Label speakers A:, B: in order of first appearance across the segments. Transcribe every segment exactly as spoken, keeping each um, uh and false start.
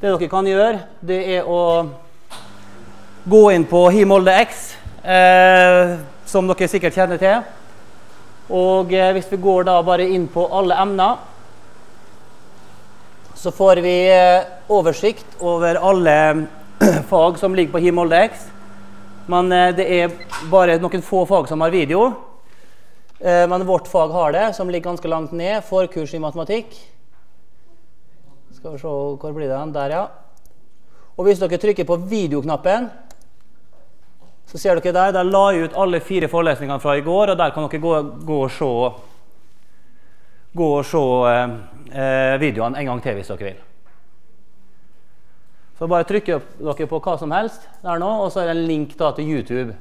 A: Det dere kan gjøre, det er å gå inn på HiMolde-X, eh, som dere sikkert kjenner til. Og eh, hvis vi går da bare inn på alle emner, så får vi eh, oversikt over alle fag som ligger på HiMolde-X. Men eh, det er bare noen få fag som har video. Eh, men vårt fag har det, som ligger ganske langt ned, forkurs i matematikk. Skal vi se, hvor blir det? Der, ja. Og hvis dere trykker på videoknappen, så ser dere der, der la jeg ut alle fire forelesningene fra i går, og der kan dere gå, gå og se, gå og se eh, videoene en gang til hvis dere vil. Så bare trykker dere på hva som helst der nå, og så er det en link da til YouTube.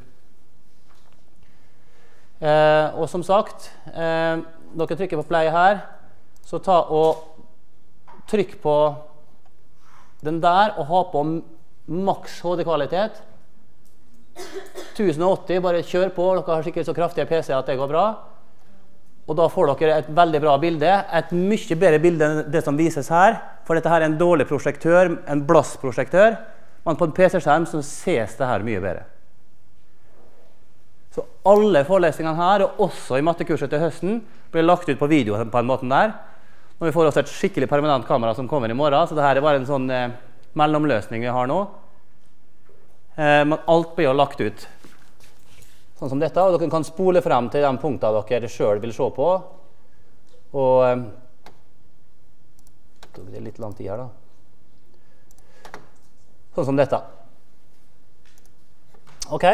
A: Eh, og som sagt, eh, dere trykker på play her, så ta og trykk på den der og ha på maks H D-kvalitet. tusen åtti, bare kjør på, dere har sikkert så kraftige P C at det går bra. Og da får dere et veldig bra bilde, et mye bedre bilde enn det som vises her, for dette her er en dårlig prosjektør, en blassprosjektør, men på en P C-skjerm så ses det her mye bedre. Så alle forelesningene her, og også i mattekurset til høsten, blir lagt ut på video på en måte der. Og vi får også et skikkelig permanent kamera som kommer i morgen, så dette er bare en sånn eh, mellomløsning vi har nå. Eh, men alt blir jo lagt ut sånn som dette, og dere kan spole frem til de punktene dere selv vil se på. Og eh, det blir litt lang tid her da. Sånn som dette. Ok.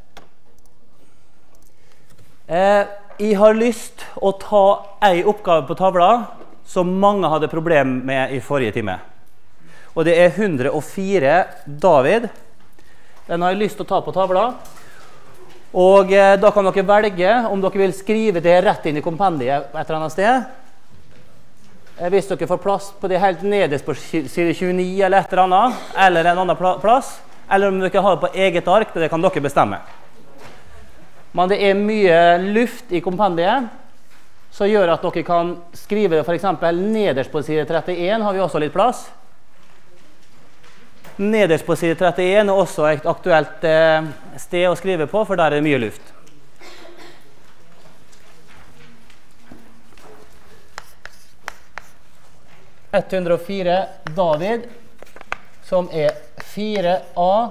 A: Eh, jeg har lyst å ta en oppgave på tavla som mange hadde problem med i forrige time. Og det er hundre og fire David. Den har jeg lyst til å ta på tavla. Og eh, da kan dere velge om dere vil skrive det rett inn i kompendiet et eller annet sted. Eh, hvis dere får plass på det helt nederst på side tjueni eller et eller annet, eller en annen plass, eller om dere har det på eget ark, det kan dere bestemme. Men det er mye luft i kompendiet, som gjør at dere kan skrive det for eksempel nederst på side trettien, har vi også litt plass. Nederst på side trettien er også et aktuelt eh, sted å skrive på, for der er det mye luft. hundre og fire David, som er fire A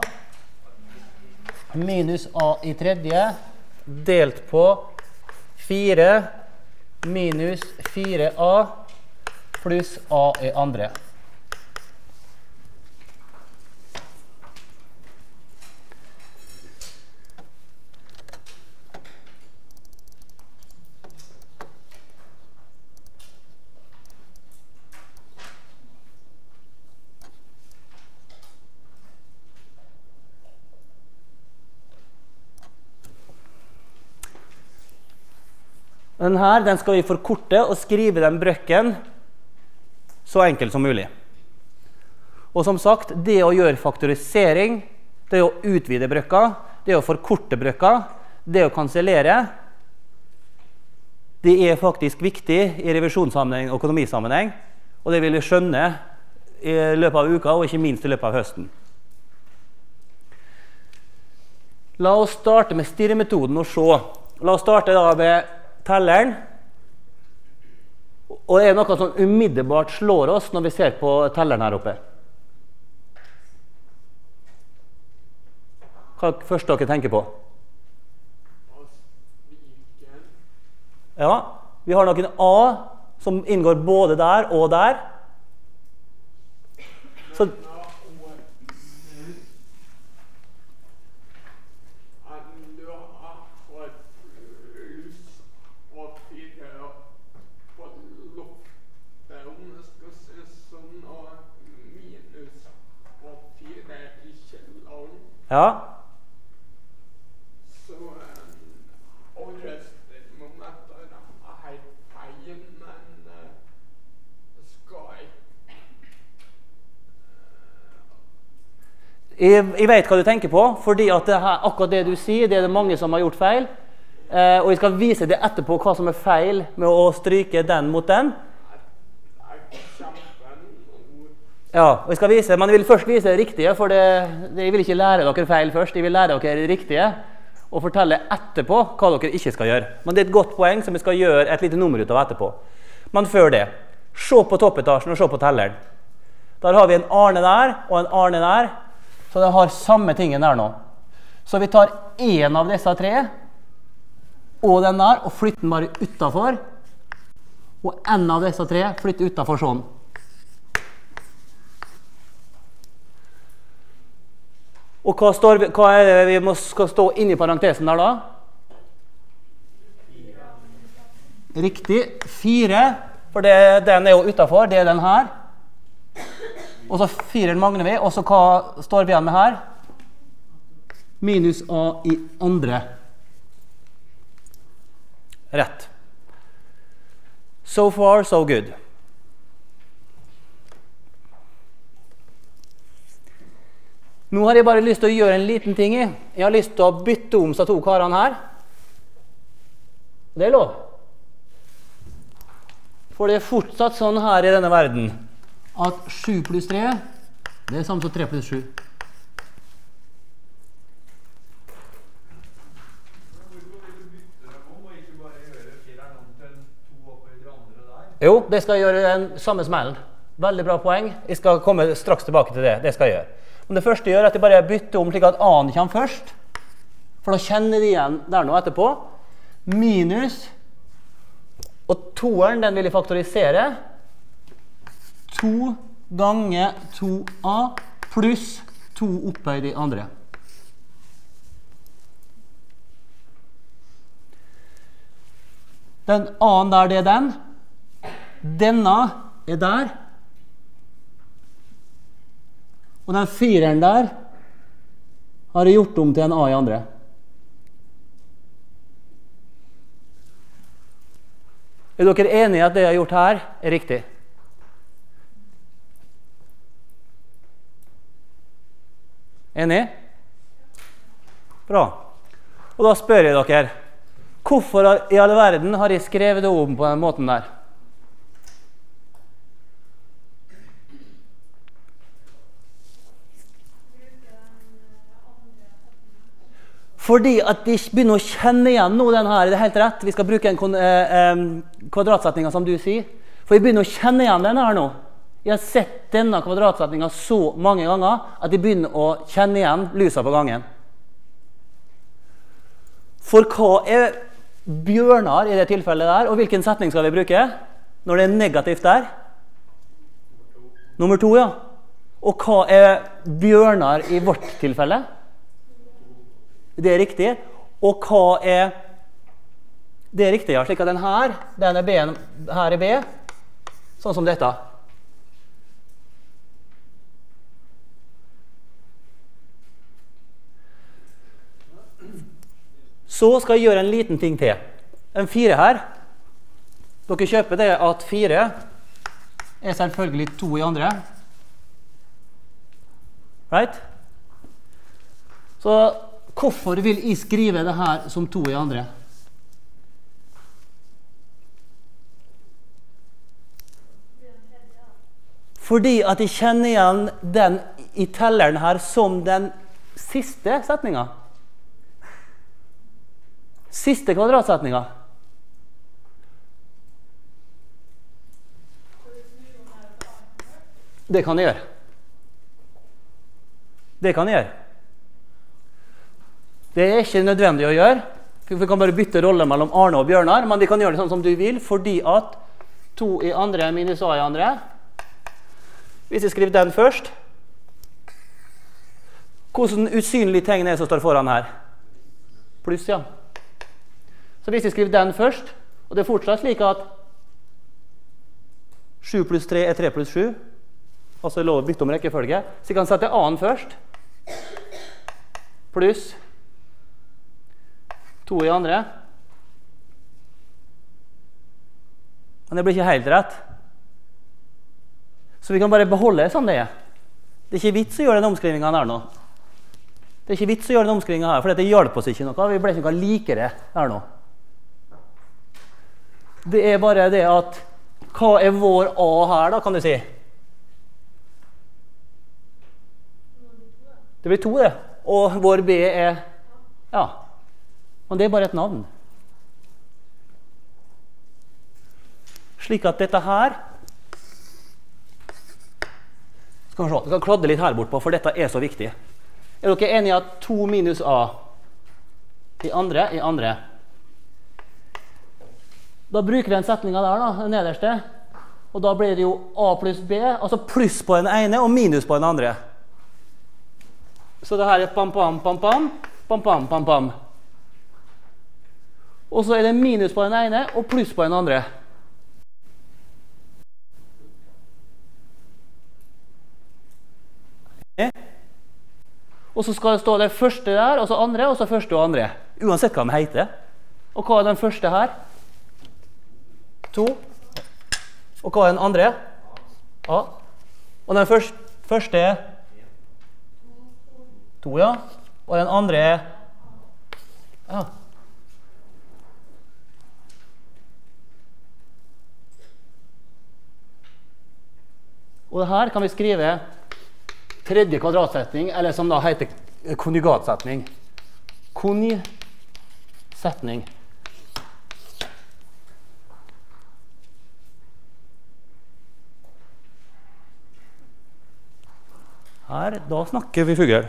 A: minus A i tredje, delt på fire minus fire A pluss A i andre. Den her, den skal vi forkorte og skrive den brøkken så enkelt som mulig. Og som sagt, det å gjøre faktorisering, det å utvide brøkka, det å forkorte brøkka, det å kansellere, det er faktisk viktig i revisjonssammenheng og økonomisammenheng, og det vil vi skjønne i løpet av uka, og ikke minst i løpet av høsten. La oss starte med stirremetoden og se. La oss starte da med telleren, og det er noe som umiddelbart slår oss når vi ser på telleren her oppe. Hva er det første dere tenker på? Ja, vi har noen A som inngår både der og der. Så ja.
B: Så og resten momenter er helt feil, men skal jeg
A: Jeg, jeg vet hva du tenker på, fordi at det her, akkurat det du sier, det er det mange som har gjort feil. Eh, og jeg skal vise det etterpå hva som er feil med å stryke den mot den. Ja, og jeg skal vise, men jeg vil først vise det riktige, for det, det, jeg vil ikke lære dere feil først. Jeg vil lære dere det riktige, og fortelle etterpå hva dere ikke skal gjøre. Men det er et godt poeng som vi skal gjøre et lite nummer ut av etterpå. Men før det, se på toppetasjen og se på telleren. Der har vi en Arne der, og en Arne der, så de har samme tingen der nå. Så vi tar en av disse tre, og den der, og flytter den bare utenfor. Og en av disse tre flytter utenfor sånn. Og hva, står, hva er det vi må, skal stå inni parentesen der da? Riktig, fire, for det, den er jo utenfor, det er den her. Og så firen mangler vi, og så hva står vi igjen med her? Minus A i andre. Rett. So far, so good. Nå har jeg bare lyst til å gjøre en liten ting i. Jeg har lyst til å bytte om så to karene her. Det er lov. For det er fortsatt sånn her i denne verden at sju pluss tre, det er samme som tre pluss sju. Jo, det skal gjøre den samme smellen. Veldig bra poeng. Jeg skal komme straks tilbake til det. Det skal jeg gjøre. Men det første jeg gjør er at jeg bare bytter om slik at A-en kommer først. For da kjenner de igjen der nå etterpå. Minus. Og toeren, den vil jeg faktorisere. to ganger to A pluss to opphøyd i andre. Den A-en der, det er den. Denne er der. Og den fireren der har jeg gjort om til en A i andre. Er dere enige i at det jeg har gjort her er riktig? Enig? Bra. Og da spør jeg dere, hvorfor i alle verden har jeg skrevet det om på den måten der? Fordi at de begynner å kjenne igjen nå den her, det er helt rett, vi skal bruke en eh, kvadratsetning som du sier, for jeg begynner å kjenne igjen den her nå. Jeg har sett denne kvadratsetningen så mange ganger at jeg begynner å kjenne igjen lusa på gangen. For hva er Bjørnar i det tilfellet der, og hvilken setning skal vi bruke når det er negativt der? Nummer to, ja. Og hva er Bjørnar i vårt tilfelle? Det er riktig. Og hva er det er riktig, ja, slik at den her, den er B, her er B, sånn som dette. Så skal jeg gjøre en liten ting til. En fire her. Dere kjøper det at fire er selvfølgelig to i andre. Right? Så hvorfor vil jeg skrive det her som to i andre? Fordi at jeg kjenner igjen den i telleren her som den siste setningen. Siste kvadratsetningen. Det kan jeg gjøre. Det kan jeg gjøre. Det er ikke nødvendig å gjøre. Vi kan bare bytte rolle mellom Arne og Bjørnar, men vi kan gjøre det sånn som du vil, fordi at to i andre minus A i andre. Hvis jeg skriver den først, hvordan usynlig tegn er det som står foran her? Pluss, ja. Så hvis jeg skriver den først, og det er fortsatt slik at sju pluss tre er tre pluss sju, altså jeg lover å bytte om rekkefølge, så jeg kan sette A-en først, pluss to i andre. Men det blir ikke helt rett. Så vi kan bare beholde det sånn det er. Det er ikke vits å gjøre den omskrivningen her nå. Det er ikke vits å gjøre den omskrivningen her, for det hjelper oss ikke noe. Vi ble ikke noe likere her nå. Det er bare det at, hva er vår A her da, kan du si? Det blir to, det. Og vår B er, ja, og det er bare et navn. Slik at dette her, skal vi se, vi kan kladde litt her bortpå, for dette er så viktig. Er dere enige at to minus A i andre, i andre? Da bruker vi en setning der, da, den nederste. Og da blir det jo A pluss B, altså pluss på den ene og minus på den andre. Så det her er pam, pam, pam, pam, pam, pam, pam, pam. Og så er det minus på den ene og pluss på den andre. Og så skal det stå det første der, og så andre, og så første og andre. Uansett hva de heter. Og hva er den første her? To. Og hva er den andre? A. Og den første, første er? To, ja. Og den andre er? Ja. Og det her kan vi skrive tredje kvadratsetning, eller som da heter konjugatsetning. Konjugatsetning. Her, da snakker vi fugl.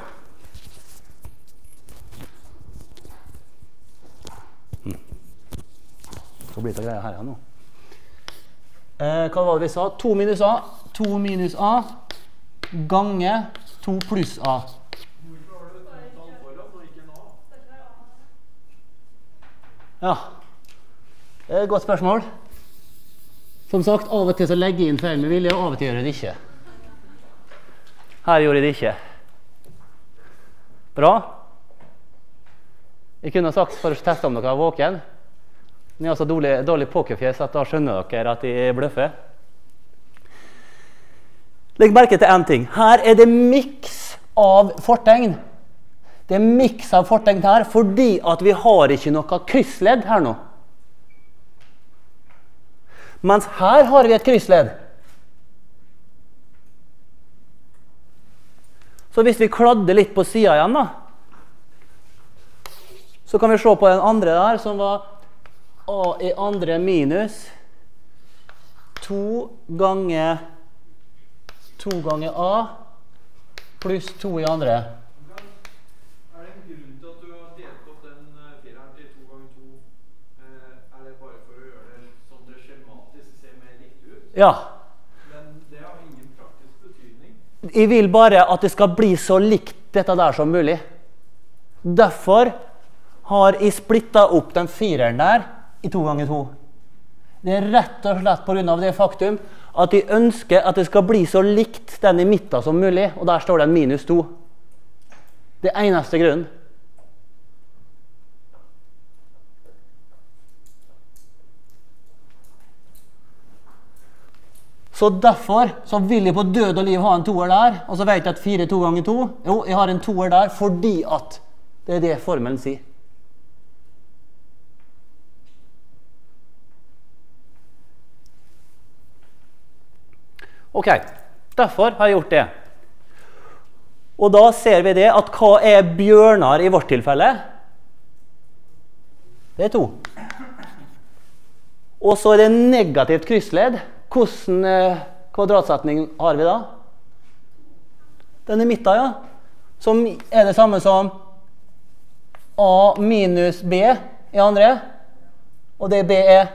A: Hmm. Så blir det greier her nå. Eh, hva var det vi sa? to minus A. to minus A. Gange to pluss A.
B: Hvorfor har du et tall foran og ikke en A?
A: Ja, det er et godt spørsmål. Som sagt, av og til så legger jeg inn feil med vilje, og av og til gjør jeg det ikke. Her gjorde jeg det ikke. Bra. Jeg kunne ha sagt for å teste om dere er våken. Men jeg har så dårlig, dårlig pokerfjes at da skjønner dere at jeg bløffer. Legg merke til en ting. Her er det miks av fortegn. Det er miks av fortegn her, fordi at vi har ikke noe kryssledd her nå. Mens her har vi et kryssledd. Så hvis vi kladder litt på siden igjen da, så kan vi se på den andre der, som var A i andre minus to ganger to ganger A pluss to i andre.
B: Er det en grunn til at du har delt opp den fireren til to ganger to? Er det bare for å gjøre det sånn det skjematisk ser mer riktig ut?
A: Ja.
B: Men det har ingen praktisk betydning.
A: Jeg vil bare at det skal bli så likt dette der som mulig. Derfor har jeg splittet opp den fireren der i to ganger to. Det er rett og slett på grunn av det faktum at jeg ønsker at det skal bli så likt den i midten som mulig, og der står det en minus to. Det er eneste grunnen. Så derfor så vil jeg på død og liv ha en toer der, og så vet jeg at fire to ganger to, jo, jeg har en toer der fordi at det er det formelen sier. Ok, derfor har jeg gjort det. Og da ser vi det at hva er Bjørnar i vårt tilfelle? Det er to. Og så er det negativt kryssledd. Hvordan eh, kvadratsetning har vi da? Den i midten, ja. Som er det samme som A minus B i andre. Og det B er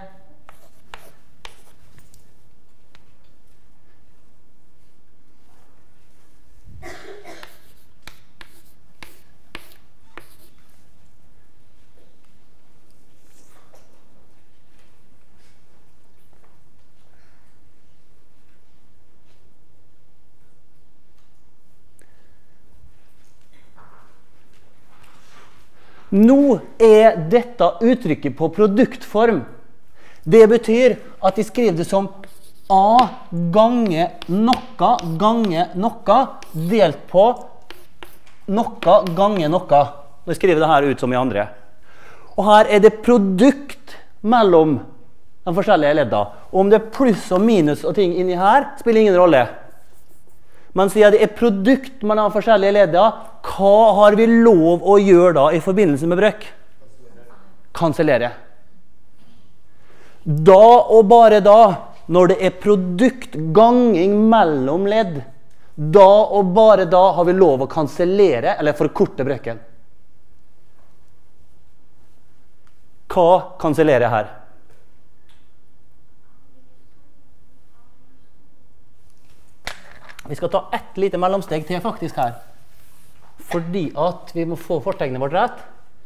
A: Nå er dette uttrykket på produktform. Det betyr at de skriver det som A gange noe gange noe delt på noe gange noe. Nå skriver det her ut som i andre. Og her er det produkt mellom de forskjellige leddene. Og om det er pluss og minus og ting inni her, spiller ingen rolle. Men siden det er produkt mellom de forskjellige leddene, hva har vi lov å gjøre da i forbindelse med brøk? Kansellere. Da og bare da, når det er produktganging mellom ledd, da og bare da har vi lov å kansellere eller forkorte brøken. Hva kansellerer jeg her? Vi skal ta ett lite mellomsteg til faktisk her. Fordi at vi må få fortegnet vårt rett.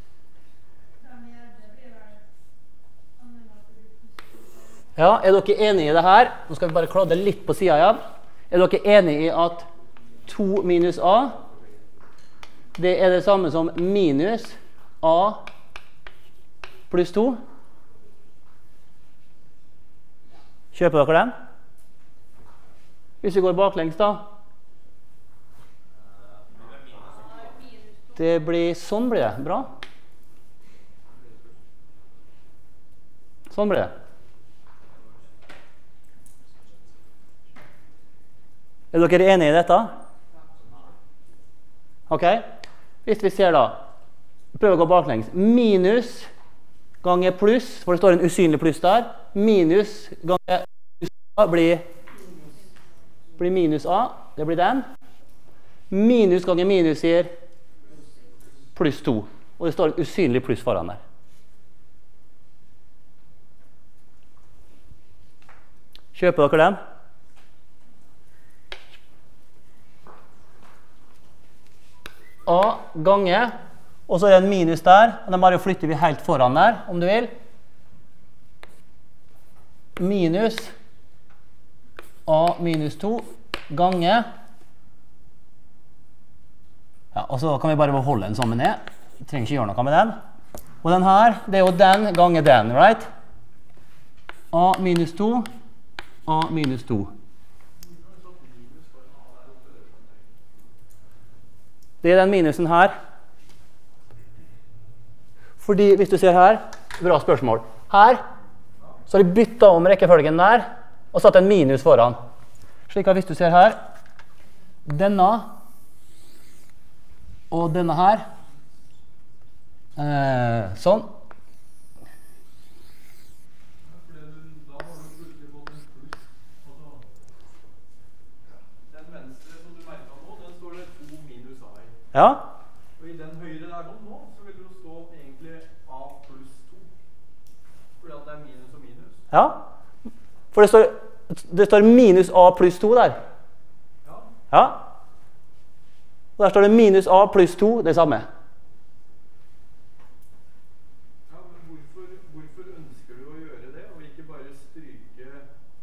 A: Ja, er dere enige i det her? Nå skal vi bare kladde litt på siden igjen. Er dere enige i at to minus a, det er det samme som minus a pluss to? Kjøper dere den? Hvis vi går baklengs da. Det blir, sånn blir det, bra. Sånn blir det. Er dere enige i dette? Ok, hvis vi ser da, prøv å gå baklengs. Minus ganger pluss, for det står en usynlig pluss der. Minus ganger pluss a blir, blir minus a, det blir den. Minus ganger minus gir pluss to, og det står en usynlig pluss foran der. Kjøper dere den? A ganger, og så er det en minus der, og den bare flytter vi helt foran der, om du vil. Minus A minus to ganger. Ja, og så kan vi bare beholde den sammen ned. Vi trenger ikke gjøre noe med den. Og den her, det er jo den ganger den, right? A minus to, A minus to. Det er den minusen her. Fordi, hvis du ser her, bra spørsmål. Her, så har de byttet om rekkefølgen der, og satt en minus foran. Slik at hvis du ser her, denne, og denne her, eh, sånn. Ja.
B: Og i den høyre der nå, så vil det jo stå egentlig A pluss to. Fordi at det er minus og minus.
A: Ja. For det står, det står minus A pluss to der.
B: Ja.
A: Ja. Og der står det minus A pluss to, det samme.
B: Ja, men hvorfor, hvorfor ønsker du å gjøre det, og ikke bare stryke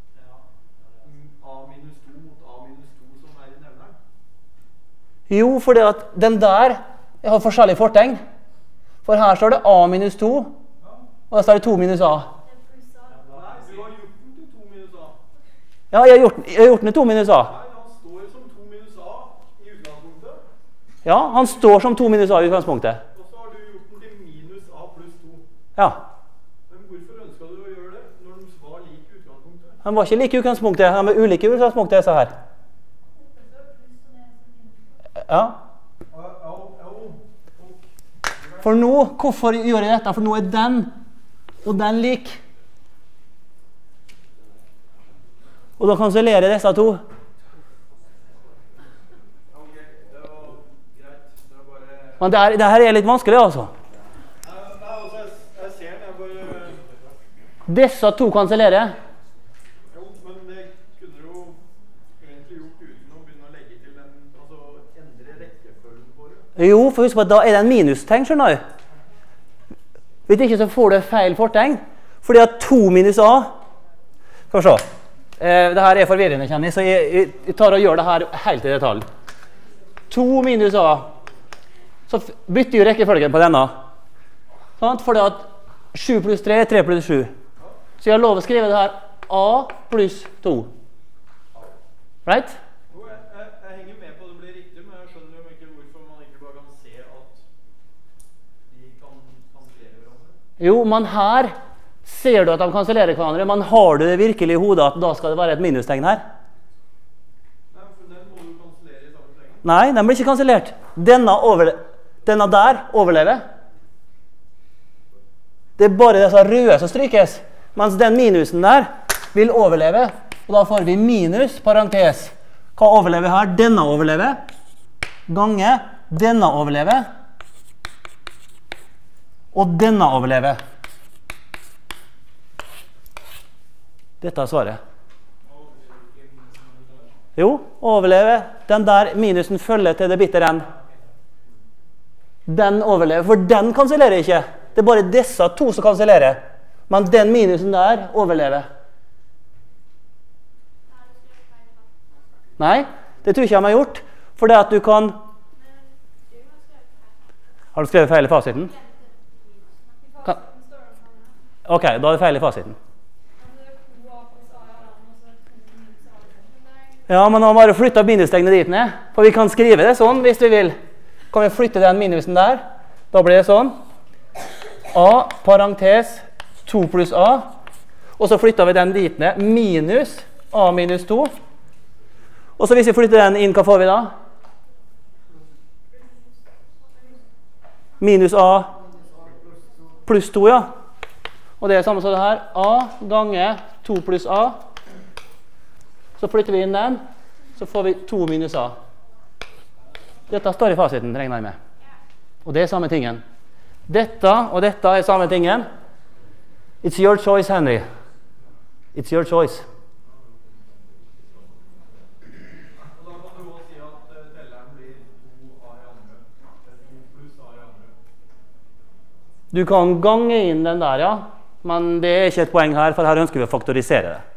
B: A minus to mot A minus to som er i nevneren?
A: Jo, fordi at den der har forskjellige fortegn. For her står det A minus to, og der står det to minus A.
B: Nei, du har gjort den til to minus A.
A: Ja, jeg har gjort, jeg har gjort den til to minus A.
B: Nei, han står som to minus A i utgangspunktet.
A: Ja, han står som to minus A i utgangspunktet.
B: Og så har du gjort den til minus A pluss to.
A: Ja.
B: Men hvorfor ønsket du å gjøre det når de var like i utgangspunktet?
A: Han var ikke like i utgangspunktet, han var ulike i utgangspunktet, disse her. Ja. For nå, hvorfor gjør jeg dette? For nå er den og den lik. Og da kansellerer jeg disse to. Men det, er, det her er litt vanskelig, altså. Disse to kansellerer.
B: Jo, men det kunne du jo egentlig gjort uten å begynne å legge til den, altså endre rekkefølgen på det.
A: Jo, for husk på at da er det en minustegn, skjønner du. Hvis ikke så får du feil fortegn. Fordi at to minus A, skal vi se, eh, det her er forvirrende, kjenner jeg, så jeg, jeg tar og gjør det her helt i detalj. to minus A, så bytter jo rekkefølgen på denne. Sant? Fordi at sju pluss tre er tre pluss sju. Så jeg har lov å skrive det her A pluss to. Right?
B: Jo, jeg, jeg, jeg henger med på at det blir riktig, men jeg skjønner jo ikke hvorfor man ikke bare kan se at de kan kansellere hverandre.
A: Jo, men her ser du at de kansellerer hverandre, men har du det virkelig i hodet at da skal det være et minustegn her?
B: Nei, for den må du kansellere i samme slengen.
A: Nei, den blir ikke kansellert. Denne, overle denne der overlever. Det er bare disse røde som strykes, mens den minusen der vil overleve. Og da får vi minus, parentes. Hva overlever her? Denne overlever. Gange, denne overlever. Og denne overlever. Dette er svaret. Jo, overlever. Den der minusen følger til det bitter end. Den overlever, for den kansellerer ikke. Det er bare disse to som kansellerer. Men den minusen der overlever. Nei, det tror jeg ikke jeg har gjort. For det at du kan... Har du skrevet feil i fasiten? Kan... Ok, da er det feil i fasiten. Ja, men nå må vi flytte minustegnet dit ned. For vi kan skrive det sånn hvis vi vil. Kan vi flytte den minusen der? Da blir det sånn. A, parentes, to pluss A. Og så flytter vi den dit ned. Minus A minus to. Og så hvis vi flytter den inn, hva får vi da? Minus A pluss to, ja. Og det er samme som det her. A ganger to pluss A. Så flytter vi inn den, så får vi to minus A. Dette står i fasiten, regner jeg med. Og det er samme tingen. Dette og dette er samme tingen. It's your choice, Henry. It's your choice.
B: Og da kan du også si at telleren blir to A i andre. to pluss A i andre.
A: Du kan gange inn den der, ja. Men det er ikke et poeng her, for her ønsker vi å faktorisere det.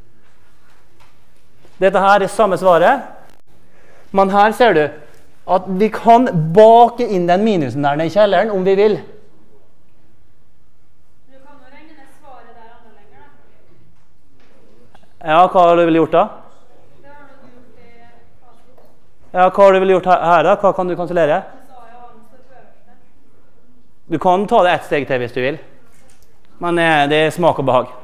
A: Dette her er samme svaret, men her ser du at vi kan bake inn den minusen der nede i kjelleren om vi vil.
C: Du kan jo regne ned svaret der andre lenger, da.
A: Ja, hva har du vel gjort da?
C: Det har du gjort i fasit.
A: Ja, hva har du vel gjort her da? Hva kan du kansellere?
C: Det sa jeg hans til øverste.
A: Du kan ta det ett steg til hvis du vil, men eh, det er smak og behag.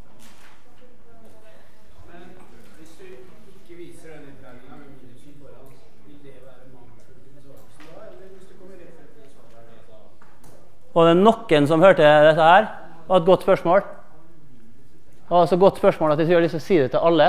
A: Og det er noen som hørte dette her, og et godt spørsmål. Det var så godt spørsmål at jeg har lyst til å si det til alle.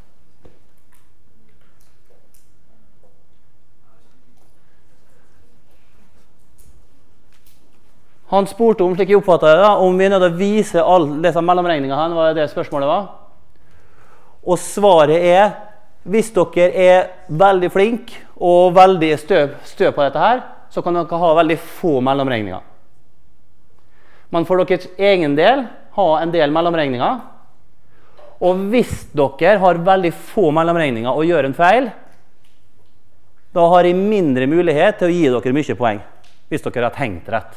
A: Han spurte om, slik jeg oppfattet det, da, om vi er nødt til å vise alle disse mellomregningene her, var det spørsmålet var. Og svaret er, hvis dere er veldig flinke og veldig støv, støv på dette her, så kan dere ha veldig få mellomregninger. Men for deres egen del, ha en del mellomregninger. Og hvis dere har veldig få mellomregninger og gjør en feil, da har jeg mindre mulighet til å gi dere mye poeng, hvis dere har tenkt rett.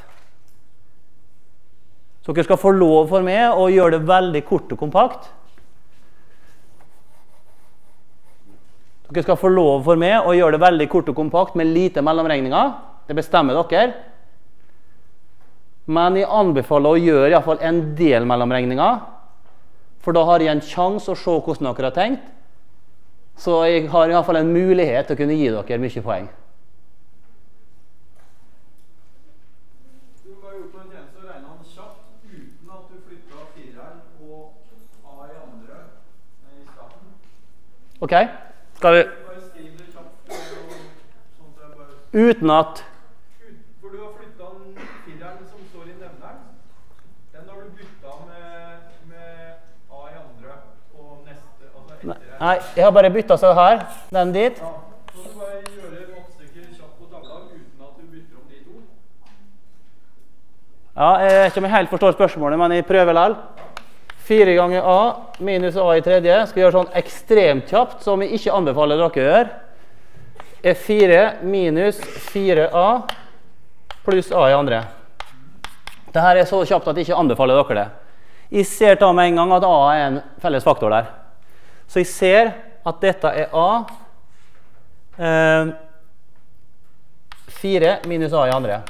A: Så dere skal få lov for meg å gjøre det veldig kort og kompakt. Dere skal få lov for meg å gjøre det veldig kort og kompakt med lite mellomregninger. Det bestemmer dere. Men jeg anbefaler å gjøre i hvert fall en del mellomregninger, for da har jeg en sjanse å se hvordan dere har tenkt. Så jeg har i hvert fall en mulighet til å kunne gi dere mye poeng.
B: Du har gjort noen tjenester og regnet han kjapt uten at du flyttet fireren og A i andre i starten.
A: Ok? Skal vi...
B: Bare skriv det kjapt, sånn at jeg bare...
A: Uten at...
B: For du har flyttet fireren som står i nevneren. Den har du byttet med, med A i andre og neste, altså etter her.
A: Nei, jeg har bare byttet så her, den dit.
B: Ja, så du bare gjøre matstykker kjapt på tavla uten at du bytter om de to.
A: Ja, jeg vet ikke om jeg helt forstår spørsmålet, men jeg prøver likevel. fire ganger A minus A i tredje. Skal jeg gjøre sånn ekstremt kjapt, som jeg ikke anbefaler dere å gjøre. Er fire minus fire A pluss A i andre. Dette er så kjapt at jeg ikke anbefaler dere det. Jeg ser da med en gang at A er en felles faktor der. Så jeg ser at dette er A. Eh, fire minus A i andre.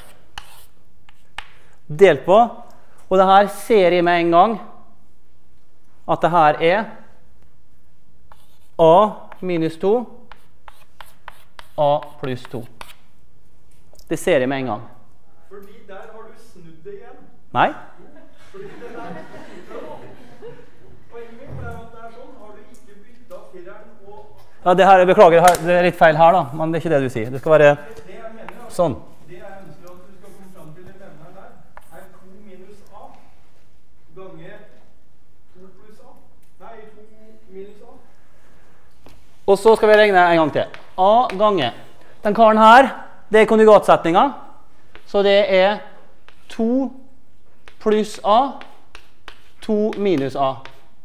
A: Delt på. Og det her ser jeg med en gang at det her er A minus to A pluss to. Det ser jeg med en gang.
B: Fordi der har du snudd det igjen.
A: Nei?
B: Fordi det der poenget mitt er at det er sånn, har du ikke byttet fireren og...
A: Ja, det her, jeg beklager, det er litt feil her da, men det er ikke det du sier. Det skal være
B: Det jeg mener,
A: sånn.
B: det jeg ønsker at du skal komme frem til i nevneren der, er to minus A gange to pluss A. Nei, to minus A.
A: Og så skal vi regne en gang til. A gange. Den karen her, det er konjugatsetninga. Så det er to pluss A, to minus A.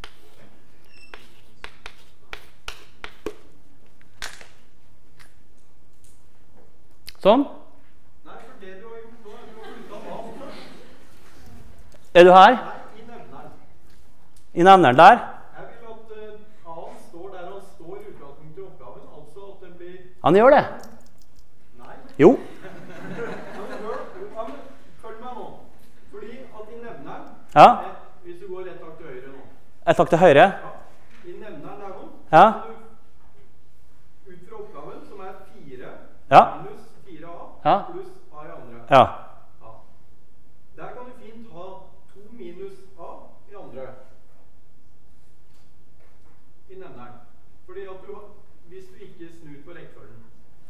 A: Sånn.
B: Nei, for det du har gjort nå, er at du har byttet A først.
A: Er du her?
B: Nei, i nevneren.
A: I nevneren der?
B: Jeg vil at uh, A-en står der han står i utgangspunktet i oppgaven, altså at den blir...
A: Han gjør det.
B: Nei.
A: Jo.
B: Ja, men hør, ja, men følg meg nå. Fordi at i nevneren,
A: Ja.
B: eh, hvis du går rett tak til høyre nå,
A: Et takk til høyre.
B: ja, i nevneren der nå,
A: Ja.
B: så du ut fra oppgaven som er fire
A: Ja.
B: minus fire A
A: Ja.
B: pluss A i andre.
A: Ja.
B: Ja. Der kan du fint ha to minus A i andre. I nevneren. Fordi at du har, hvis du ikke snur på rekkefølgen.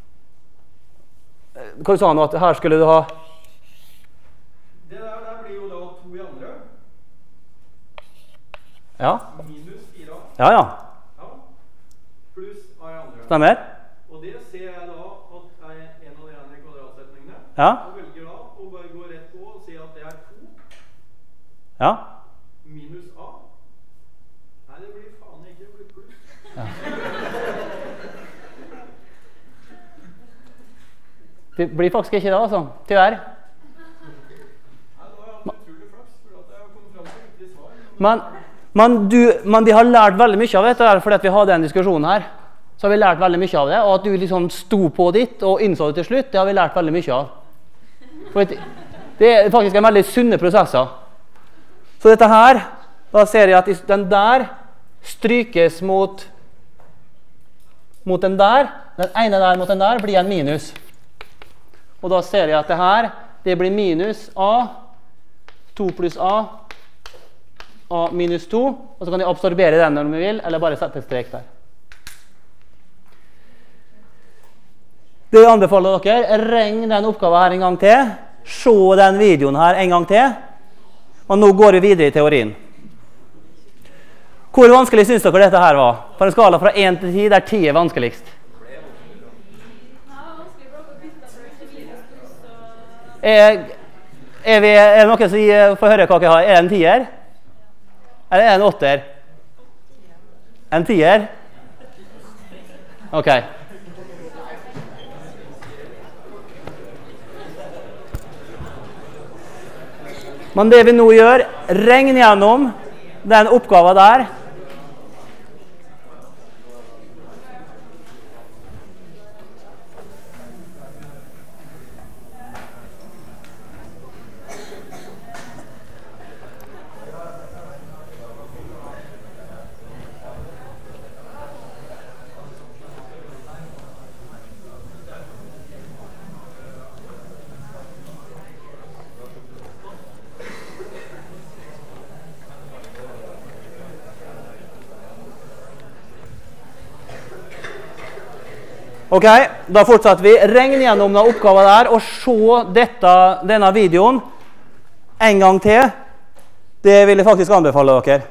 A: Hva sa du nå, at her skulle du ha...
B: Det der, der blir jo da to i andre.
A: Ja.
B: Minus fire A.
A: Ja, ja.
B: Ja. Pluss A i andre.
A: Stemmer.
B: Og det ser jeg da at er en av de andre kvadratsetningene.
A: Ja.
B: Og velger da å bare gå rett på og si at det er to
A: Ja.
B: minus A. Nei, det blir faen ikke, det blir pluss.
A: Det blir faktisk ikke det, altså. Tyvärr.
B: Nei, da har jeg hatt utrolig flaks, for at jeg har kommet frem til riktig svar.
A: Men, men, du, men vi har lært veldig mye av dette her, fordi at vi hadde en diskusjon her. Så har vi lært veldig mye av det, og at du liksom sto på ditt og innså det til slutt, det har vi lært veldig mye av. For det, det er faktisk en veldig sunne prosesser. Så dette her, da ser jeg at den der strykes mot, mot den der. Den ene der mot den der blir en minus. Og da ser jeg at det her, det blir minus A, to pluss A, A minus to, og så kan jeg absorbere den når vi vil, eller bare sette et strek der. Det jeg anbefaler dere, regn den oppgaven her en gang til, se den videoen her en gang til, og nå går vi videre i teorien. Hvor vanskelig synes dere dette her var? På en skala fra én til ti, der ti er vanskeligst. Er, er, vi, er det noen som får høre hva jeg har? Er det en tier? Eller er det en åtter? En tier? Ok. Men det vi nå gjør, regn gjennom den oppgaven der. Ok, da fortsetter vi. Regn gjennom denne oppgaven der, og se dette, denne videoen en gang til. Det vil jeg faktisk anbefale dere.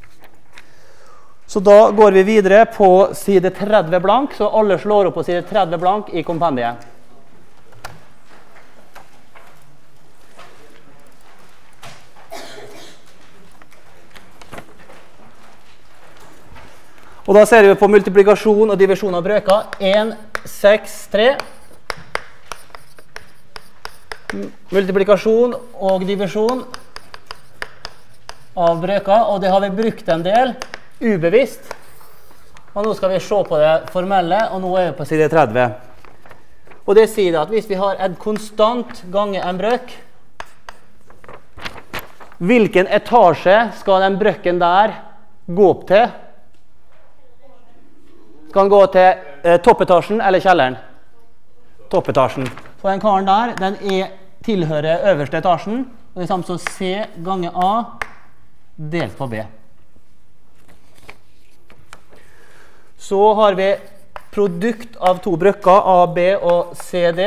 A: Så da går vi videre på side tretti blank, så alle slår opp på side tretti blank i kompendiet. Og da ser vi på multiplikasjon og divisjon av brøker. en, seks, tre. Multiplikasjon og divisjon av brøker, og det har vi brukt en del ubevisst. Og nå skal vi se på det formelle, og nå er vi på side tretti. Og det sier at hvis vi har en konstant gange en brøk, hvilken etasje skal den brøkken der gå opp til? Skal den gå til eh, toppetasjen eller kjelleren? toppetasjen. Så den karen der, den er, tilhører øverste etasjen, og det er samme som C ganger A delt på B. Så har vi produkt av to brøkker, A, B og C, D.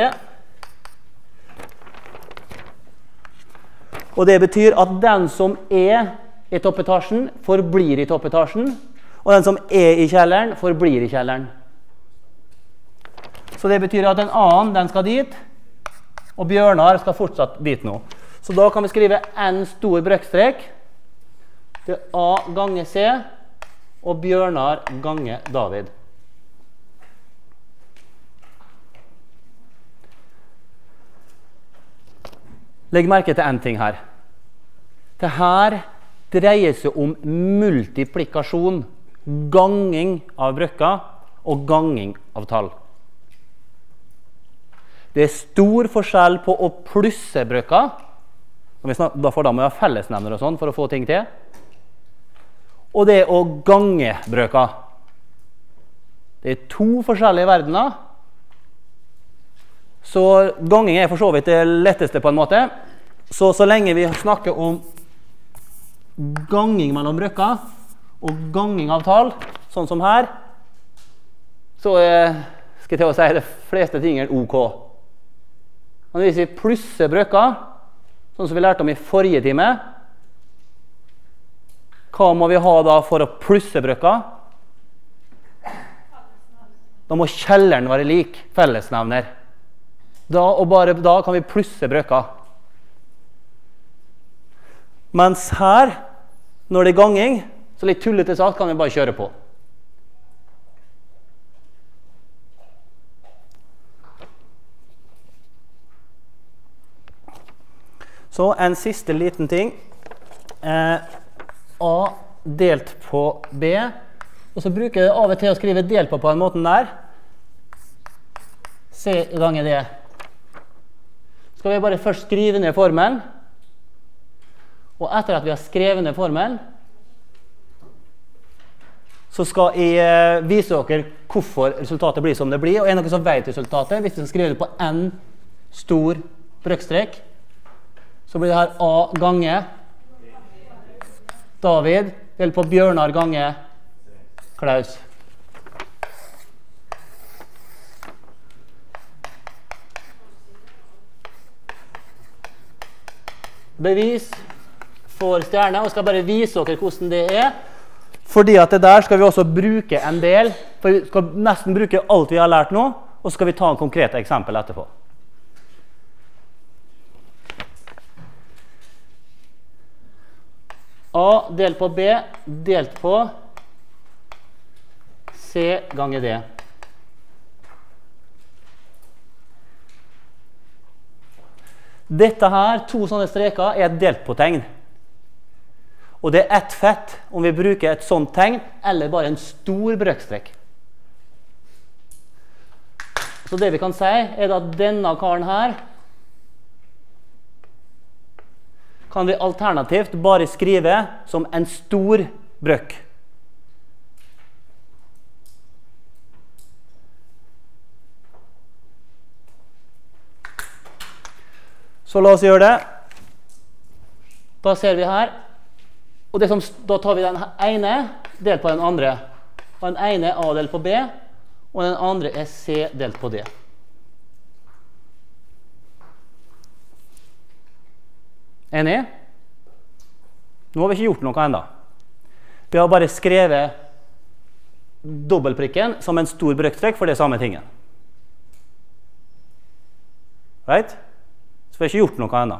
A: Og det betyr at den som er i toppetasjen, forblir i toppetasjen, og den som er i kjelleren, forblir i kjelleren. Så det betyr at den A-en, den skal dit, og Bjørnar skal fortsatt dit nå. Så da kan vi skrive en stor brøkstrek til A ganger C, og Bjørnar ganger David. Legg merke til en ting her. Det her dreier seg om multiplikasjon, ganging av brøkker og ganging av tall. Det er stor forskjell på å plusse brøkker, da får da må vi ha fellesnevner og sånn for å få ting til, og det å gange brøkker. Det er to forskjellige verdener, så ganging er for så vidt det letteste på en måte. Så så lenge vi snakker om ganging mellom brøkker og ganging av tall, sånn som her, så er, skal jeg til å si, de fleste tingene ok. Men hvis vi plusser brøkker, sånn som vi lærte om i forrige time, hva må vi ha da for å plusse brøkker? Da må kjelleren være lik fellesnevner. Da, og bare da kan vi plusse brøkker. Mens her, når det er ganging, så litt tullete sagt kan vi bare kjøre på. Så en siste liten ting. Eh, A delt på B. Og så bruker jeg av og til å skrive delt på på en måte der. C ganger D. Skal vi bare først skrive ned formelen, og etter at vi har skrevet ned formelen, så skal jeg vise dere hvorfor resultatet blir som det blir, og er det noen som vet resultatet, hvis vi skal skrive det på en stor brøkstrek, så blir det her A gange David, delt på Bjørnar gange Klaus. Bevis for stjerne, og skal bare vise dere hvordan det er. Fordi at det der skal vi også bruke en del, for vi skal nesten bruke alt vi har lært nå, og så skal vi ta en konkret eksempel etterpå. A delt på B, delt på C ganger D. Dette her, to sånne streker, er et delt på tegn. Og det er ett fett om vi bruker et sånt tegn, eller bare en stor brøkstrek. Så det vi kan si er at denne karen her kan vi alternativt bare skrive som en stor brøk. Så la oss gjøre det. Da ser vi her. Og det som, da tar vi den ene delt på den andre. Og den ene er A delt på B, og den andre er C delt på D. Enig? Nå har vi ikke gjort noe enda. Vi har bare skrevet dobbeltprikken som en stor brøkstrek for det samme tingen. Right? Så vi har ikke gjort noe enda.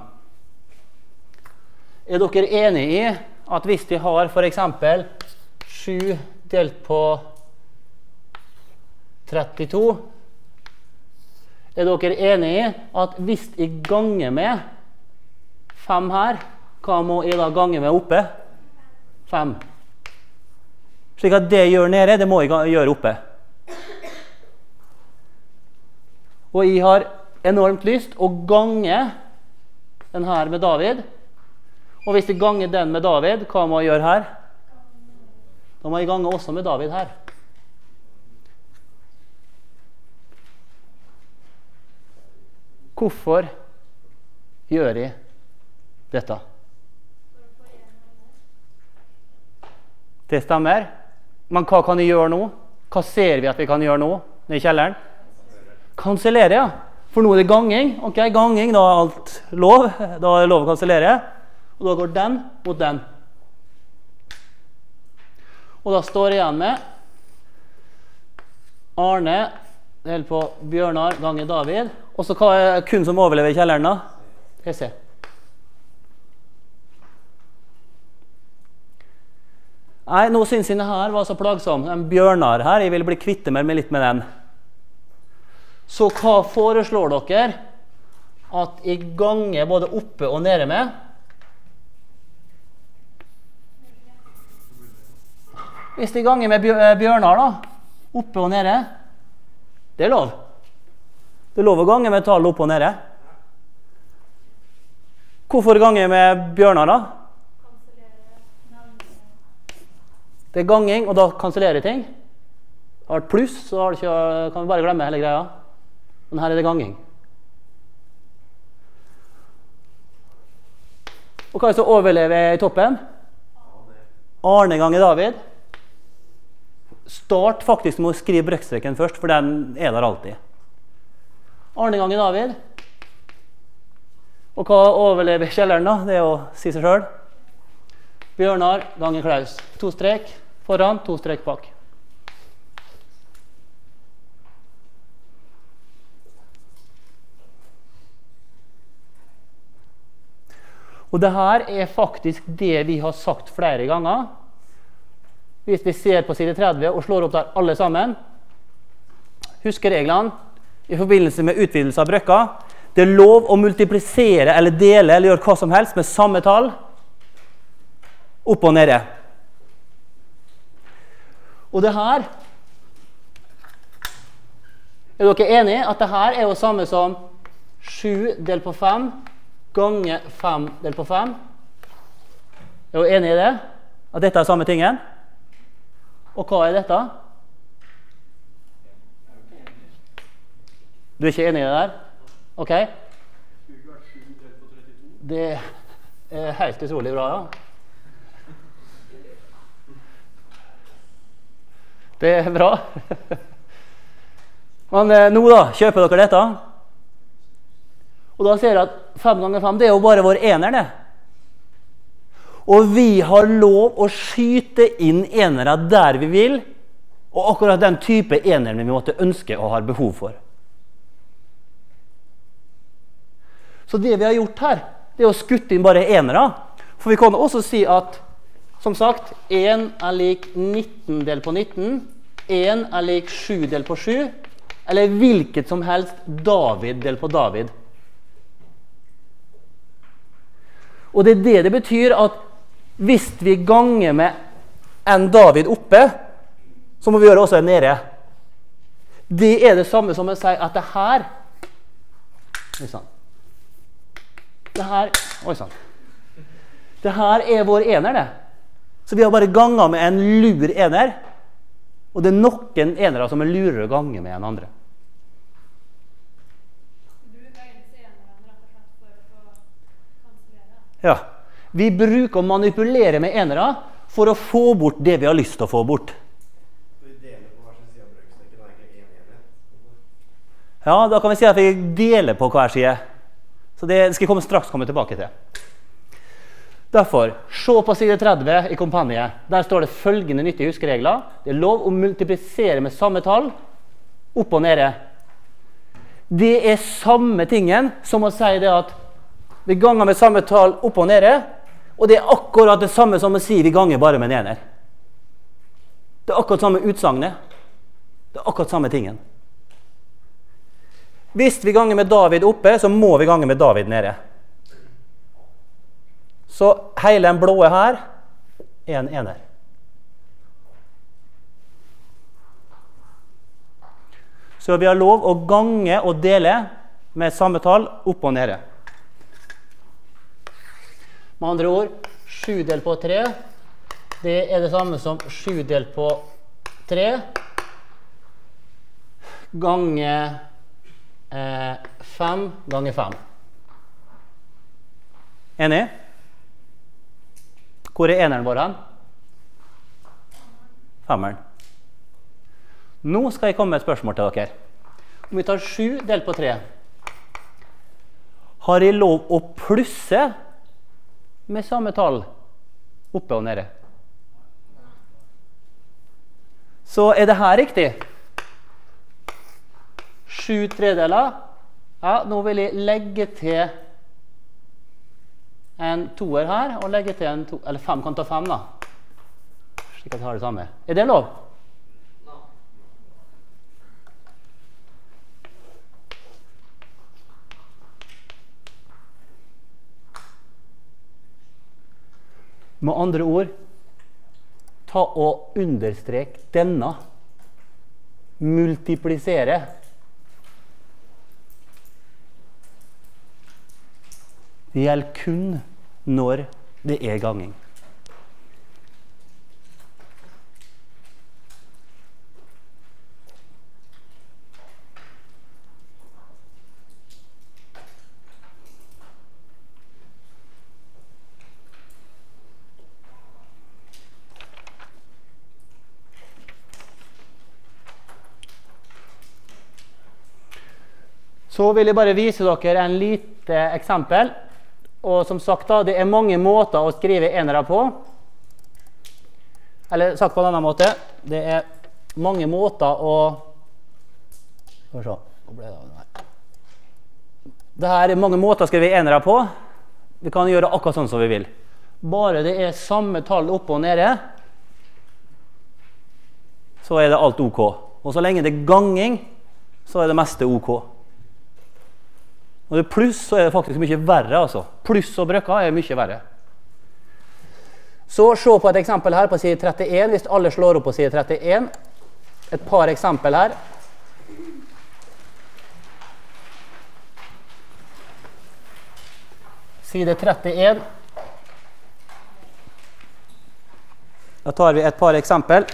A: Er dere enige i at hvis vi har for eksempel sju delt på trettito, er dere enige i at hvis jeg ganger med fem her, hva må jeg da gange med oppe? fem. Slik at det jeg gjør nede, det må jeg gjøre oppe. Og jeg har enormt lyst å gange den her med David. Og hvis jeg ganger den med David, hva må jeg gjøre her? Da må jeg gange også med David her. Hvorfor gjør jeg dette? Det stemmer. Men hva kan jeg gjøre nå? Hva ser vi at vi kan gjøre nå i kjelleren? Kansellere, ja. For nå er det ganging. Ok, ganging, da er alt lov. Da er det lov å kansellere. Og da går den mot den. Og da står jeg igjen med Arne delt på Bjørnar ganger David. Og så hva er kun som overlever i kjelleren da? Skal jeg se. Nei, nå synes jeg denne her var så plagsom. En Bjørnar her, jeg vil bli kvitte meg litt med den. Så hva foreslår dere at jeg ganger både oppe og nede med? Hvis jeg ganger med Bjørnar da, oppe og nede, det er lov. Det er lov å gange med tallet oppe og nede. Hvorfor ganger jeg med Bjørnar da? Det er ganging, og da kansellerer jeg ting. Har det pluss, så har det ikke, kan vi bare glemme hele greia. Men her er det ganging. Og hva er det som overlever i toppen? Arne ganger David. Start faktisk med å skrive brøkstreken først, for den er der alltid. Arne ganger David. Og hva overlever kjelleren da? Det er å si seg selv. Bjørnar ganger Klaus. To strek foran, to strek bak. Og det her er faktisk det vi har sagt flere ganger. Hvis vi ser på side tretti og slår opp der alle sammen, husker reglene i forbindelse med utvidelse av brøkka. Det er lov å multiplisere eller dele eller gjøre hva som helst med samme tall opp og nede. Og det her, er dere enige at det her er jo samme som sju delt på fem ganger fem delt på fem? Er dere enige i det? At dette er samme tingen? Og hva er dette? Du er ikke enig i det der? Ok. Det er helt utrolig bra, ja. Det er bra. Men eh, nå da, kjøper dere dette? Og da ser jeg at fem ganger fem, det er jo bare vår ener, det. Og vi har lov å skyte inn enere der vi vil, og akkurat den type enere vi måtte ønske og har behov for. Så det vi har gjort her, det er å skutte inn bare enere. For vi kan også si at, som sagt, en er lik nitten delt på nitten, en er lik sju delt på sju, eller hvilket som helst David delt på David. Og det er det det betyr at hvis vi ganger med en David oppe, så må vi gjøre også en nede. Det er det samme som å si at det her, det her, oi sann, det her er vår ener det. Så vi har bare ganget med en lur ener, og det er noen enere som er lurere å gange med en andre. Ja, vi bruker å manipulere med enere for å få bort det vi har lyst til å få bort. Ja, da kan vi si at vi deler på hver side. Så det skal jeg komme, straks komme tilbake til. Derfor, se på side tretti i kompaniet. Der står det følgende nyttige huskeregler. Det er lov å multiplisere med samme tall, opp og nede. Det er samme tingen som å si det at vi ganger med samme tall opp og nede, og det er akkurat det samme som å si vi ganger bare med en ener. Det er akkurat samme utsagnet. Det er akkurat samme tingen. Hvis vi ganger med David oppe, så må vi gange med David nede. Så hele den blåe her er en ener. Så vi har lov å gange og dele med samme tall opp og nede. Med andre ord, sju delt på tre, det er det samme som sju delt på tre, gange eh, fem ganger fem. Enig? Hvor er eneren vår hen? Femmeren. Nå skal jeg komme med et spørsmål til dere. Om vi tar sju delt på tre, har jeg lov å plusse med samme tall oppe og nede? Så er det her riktig? Sju tredeler. Ja, nå vil jeg legge til en toer her, og legge til en to, eller fem kan ta fem da. Slik at jeg har det samme. Er det lov? Med andre ord, ta og understrek denne. Multiplisere. Det gjelder kun når det er ganging. Så vil jeg bare vise dere en lite eksempel. Og som sagt da, det er mange måter å skrive enere på. Eller sagt på en annen måte, det er mange måter å... Skal vi se, hvor ble det av den her? Det her er mange måter å skrive enere på. Vi kan gjøre akkurat sånn som vi vil. Bare det er samme tall oppe og nede, så er det alt ok. Og så lenge det er ganging, så er det meste ok. Når det er pluss, så er det faktisk mye verre, altså. Pluss og brøkker er mye verre. Så se på et eksempel her på side trettien, hvis alle slår opp på side trettien. Et par eksempel her. Side trettien. Da tar vi et par eksempel.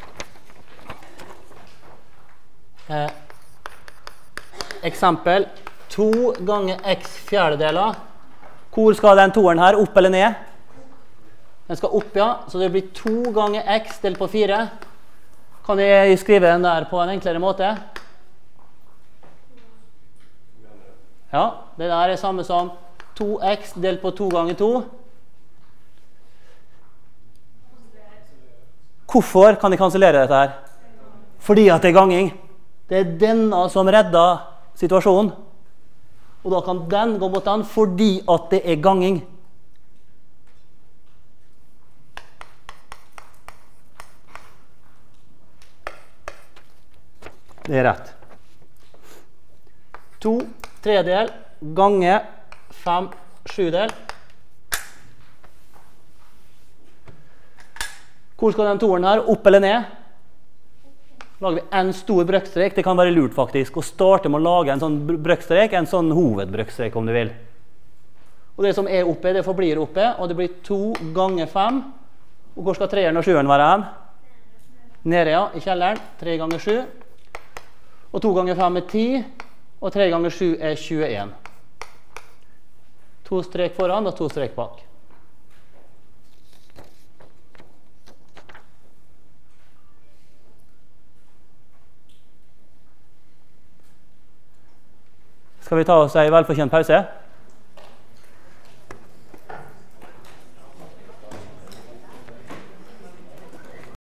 A: Eh, eksempel. to ganger x fjerdedeler. Hvor skal den toeren her? Opp eller ned? Den skal opp, ja. Så det blir to ganger x delt på fire. Kan jeg skrive den der på en enklere måte? Ja, det der er samme som to x delt på to ganger to. Hvorfor kan jeg kansellere dette her? Fordi at det er ganging. Det er denne som redder situasjonen. Og da kan den gå mot den fordi at det er ganging. Det er rett. To tredel ganger fem sjudel. Hvor skal den toeren her? Opp eller ned? Lager vi en stor brøkstrek. Det kan være lurt faktisk å starte med å lage en sånn brøkstrek, en sånn hovedbrøkstrek om du vil. Og det som er oppe, det forblir oppe, og det blir to ganger fem. Og hvor skal treeren og sjueren være hen? Nede, ja, i kjelleren. Tre ganger sju. Og to ganger fem er ti, og tre ganger sju er tjueen. To strek foran og to strek bak. Skal vi ta oss en velfortjent pause?